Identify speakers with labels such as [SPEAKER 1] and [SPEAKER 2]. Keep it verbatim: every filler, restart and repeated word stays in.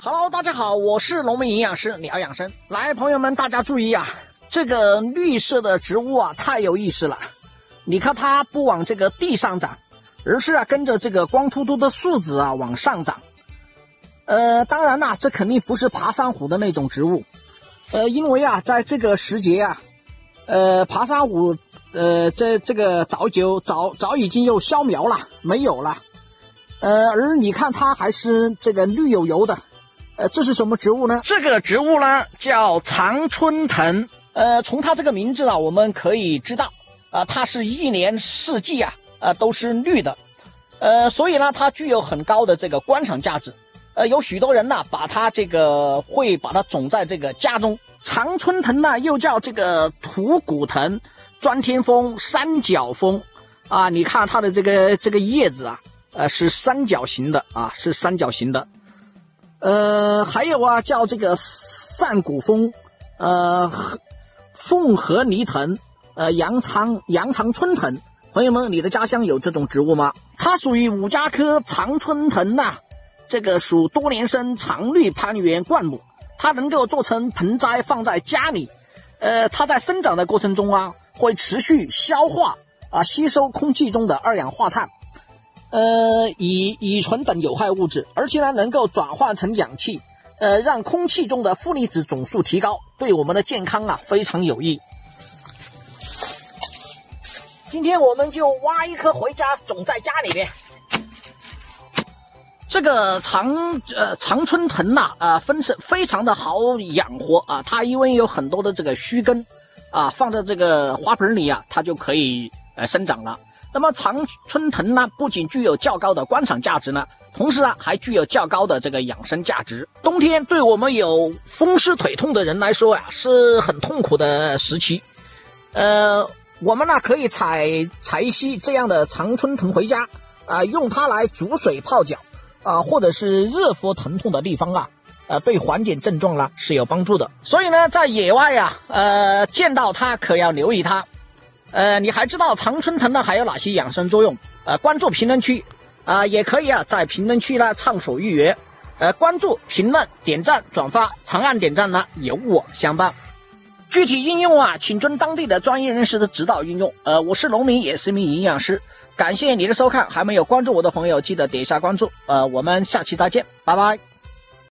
[SPEAKER 1] Hello， 大家好，我是农民营养师，你要养生。来，朋友们，大家注意啊，这个绿色的植物啊，太有意思了。你看它不往这个地上长，而是啊跟着这个光秃秃的树枝啊往上长。呃，当然啦，这肯定不是爬山虎的那种植物。呃，因为啊，在这个时节啊，呃，爬山虎呃这这个早就早早已经又消苗了，没有了。呃，而你看它还是这个绿油油的。呃，这是什么植物呢？这个植物呢叫常春藤。呃，从它这个名字啊，我们可以知道，啊、呃，它是一年四季啊，呃，都是绿的。呃，所以呢，它具有很高的这个观赏价值。呃，有许多人呢，把它这个会把它种在这个家中。常春藤呢，又叫这个土骨藤、钻天枫、三角枫啊。你看它的这个这个叶子啊，呃，是三角形的啊，是三角形的。呃，还有啊，叫这个散骨枫，呃，凤和泥藤，呃，羊肠羊肠春藤。朋友们，你的家乡有这种植物吗？它属于五加科常春藤呐、啊，这个属多年生常绿攀援灌木，它能够做成盆栽放在家里。呃，它在生长的过程中啊，会持续消化啊，吸收空气中的二氧化碳。呃，乙乙醇等有害物质，而且呢能够转换成氧气，呃，让空气中的负离子总数提高，对我们的健康啊非常有益。今天我们就挖一颗回家种在家里面。这个常呃常春藤呐、啊，呃，分是非常的好养活啊，它因为有很多的这个须根啊，放在这个花盆里啊，它就可以呃生长了。那么常春藤呢，不仅具有较高的观赏价值呢，同时啊，还具有较高的这个养生价值。冬天对我们有风湿腿痛的人来说呀，是很痛苦的时期。呃，我们呢可以采采一些这样的常春藤回家啊、呃，用它来煮水泡脚啊、呃，或者是热敷疼痛的地方啊，呃，对缓解症状啦是有帮助的。所以呢，在野外呀，呃，见到它可要留意它。呃，你还知道常春藤呢还有哪些养生作用？呃，关注评论区，啊、呃，也可以啊在评论区呢畅所欲言。呃，关注、评论、点赞、转发，长按点赞呢，有我相伴。具体应用啊，请遵当地的专业人士的指导应用。呃，我是农民，也是一名营养师。感谢你的收看，还没有关注我的朋友，记得点一下关注。呃，我们下期再见，拜拜。